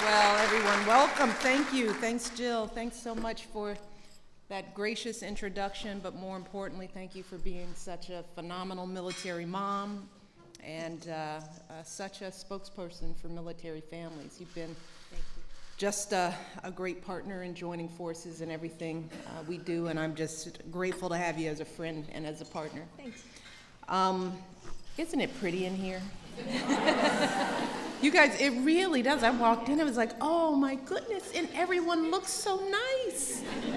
Well, everyone, welcome. Thank you. Thanks, Jill. Thanks so much for that gracious introduction, but more importantly, thank you for being such a phenomenal military mom and such a spokesperson for military families. You've been just a great partner in joining forces in everything we do, and I'm just grateful to have you as a friend and as a partner. Thanks. Isn't it pretty in here? You guys, it really does. I walked in, I was like, oh my goodness, and everyone looks so nice.